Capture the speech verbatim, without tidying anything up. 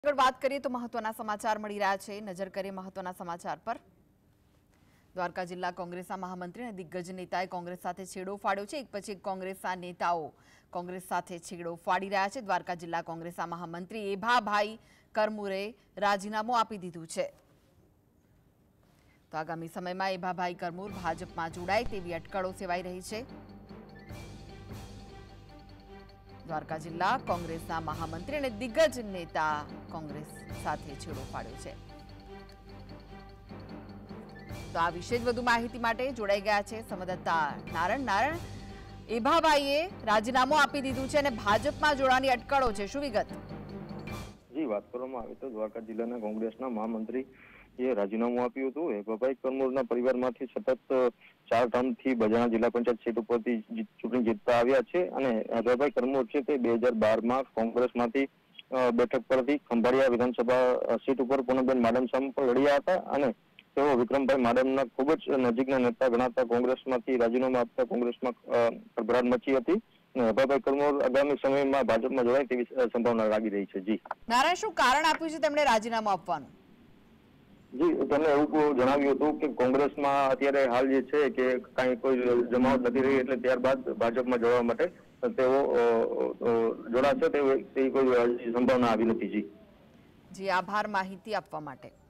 આગળ વાત કરીએ તો મહત્વના સમાચાર મળી રહ્યા છે। નજર કરીએ મહત્વના સમાચાર પર। દ્વારકા જિલ્લા કોંગ્રેસના મહામંત્રી અને દિગ્ગજ નેતાએ કોંગ્રેસ સાથે છેડો ફાડ્યો છે। એક પછી એક કોંગ્રેસના નેતાઓ કોંગ્રેસ સાથે છેડો ફાડી રહ્યા છે। દ્વારકા જિલ્લા કોંગ્રેસના મહામંત્રી એભાભાઈ કરમુરે રાજીનામું આપી દીધું છે। તો આગામી સમયમાં એભાભાઈ કરમુર ભાજપમાં જોડાય તેવી અટકળો સેવાઈ રહી છે। દ્વારકા જિલ્લા કોંગ્રેસના મહામંત્રી અને દિગ્ગજ નેતા કોંગ્રેસ સાથે છેડો ફાડ્યો છે। તો આ વિશે વધુ માહિતી માટે જોડાઈ ગયા છે સંવાદદાતા નારણ નારણ એભાભાઈએ રાજીનામું આપી દીધું છે અને ભાજપમાં જોડાવાની અટકળો છે, શું વિગત? જી, વાત કરવામાં આવે તો દ્વારકા જિલ્લાના કોંગ્રેસના મહામંત્રી એ રાજીનામું આપ્યું હતું। એભાભાઈ કરમુરના પરિવારમાંથી સતત ચાર ટર્મથી બજાણા જિલ્લા પંચાયત સીટ ઉપરથી ચૂંટણી જીતતા આવ્યા છે અને એભાભાઈ કરમુર છે તે બે હજાર બારમાં કોંગ્રેસમાંથી બેઠક પરથી ખંભાળિયા વિધાનસભા સીટ ઉપર પૂનમબેન માડમ સામે પણ લડ્યા હતા અને તેઓ વિક્રમભાઈ માડમના ખૂબ જ નજીકના નેતા ગણાતા કોંગ્રેસમાંથી રાજીનામું આપતા કોંગ્રેસમાં ખળભળાટ મચી હતી। એભાભાઈ કરમુર આગામી સમયમાં ભાજપમાં જોડાય તેવી સંભાવના લાગી રહી છે। જી નારાયણ, શું કારણ આપ્યું છે તેમણે રાજીનામું આપવાનું? જી, તેમણે એવું જણાવ્યું હતું કે કોંગ્રેસમાં અત્યારે હાલ જે છે કે કાંઈ કોઈ જમાવટ નથી રહી એટલે ત્યારબાદ ભાજપમાં જોડવા માટે તેઓ જોડાશે તેવી કોઈ સંભાવના આવી નથી। જી જી આભાર માહિતી આપવા માટે।